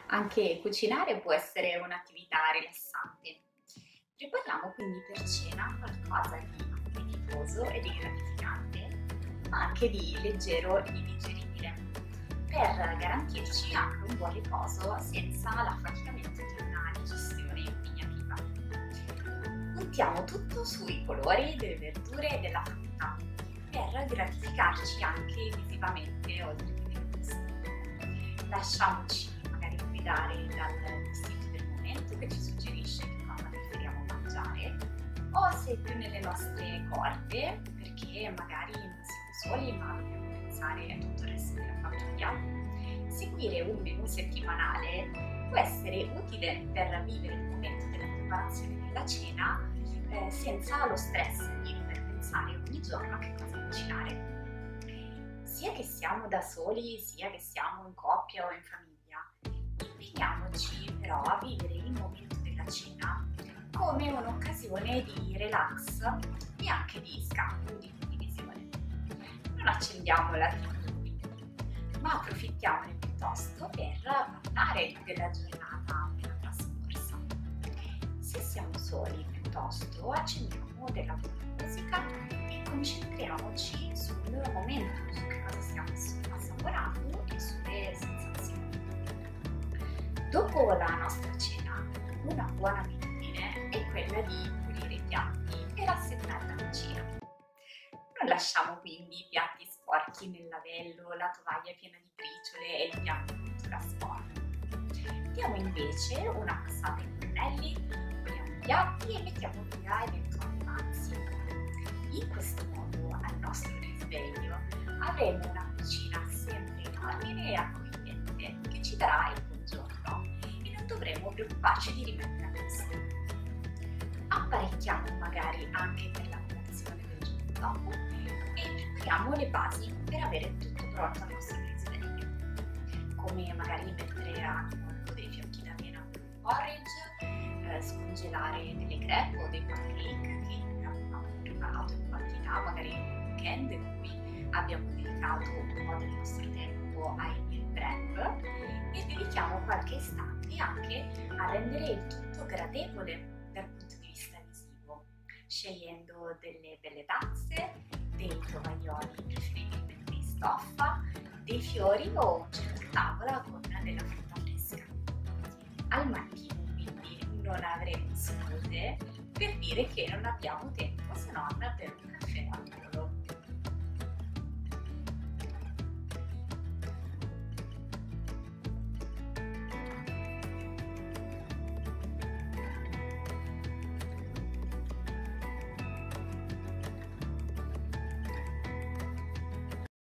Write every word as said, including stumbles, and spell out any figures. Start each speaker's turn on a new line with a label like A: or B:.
A: Anche cucinare può essere un'attività rilassante. Prepariamo quindi per cena qualcosa di appetitoso e di gratificante, ma anche di leggero e di digeribile, per garantirci anche un buon riposo senza l'affaticamento di una digestione impegnativa. Puntiamo tutto sui colori delle verdure e della frutta, per gratificarci anche visivamente oltre che nel gusto. Lasciamoci magari guidare dal istinto del momento che ci suggerisce che cosa preferiamo mangiare, o se più nelle nostre corde, perché magari non siamo soli ma dobbiamo pensare a tutto il resto della famiglia. Seguire un menù settimanale può essere utile per vivere il momento della preparazione della cena eh, senza lo stress di dover pensare ogni giorno a che cosa cucinare. Sia che siamo da soli, sia che siamo in coppia o in famiglia, impegniamoci però a vivere il momento della cena come un'occasione di relax e anche di scambio, di condivisione. Non accendiamo la tivù quindi, ma approfittiamone piuttosto per parlare della giornata appena trascorsa. Se siamo soli, piuttosto, accendiamo della buona musica e concentriamoci sul momento, su che cosa stiamo assaporando e sulle sensazioni. Dopo la nostra cena, una buona abitudine è quella di pulire i piatti e rassegnare la cucina. Non lasciamo quindi i piatti sporchi nel lavello, la tovaglia piena di briciole e il piatto in pintura sporca. Diamo invece una passata ai pennelli, puliamo i piatti e mettiamo via eventuali mazzi. In questo modo, al nostro risveglio, avremo una cucina sempre in ordine e accogliente che ci darà il buongiorno e non dovremo preoccuparci di rimettere a posto. Apparecchiamo magari anche per la colazione del giorno dopo e prepariamo le basi per avere tutto pronto al nostro risveglio, come magari mettere a forno dei fiocchi d'avena per un porridge, eh, scongelare delle crepe o dei pancake che abbiamo preparato in quantità, magari nel weekend in cui abbiamo dedicato un po' del nostro tempo ai meal prep, e dedichiamo qualche istante anche a rendere il tutto gradevole dal punto di vista visivo, scegliendo delle belle tazze, dei tovaglioli preferibilmente in stoffa, dei fiori o un centrotavola con della frutta fresca. Al mattino quindi non avremo scuse per dire che non abbiamo tempo se non per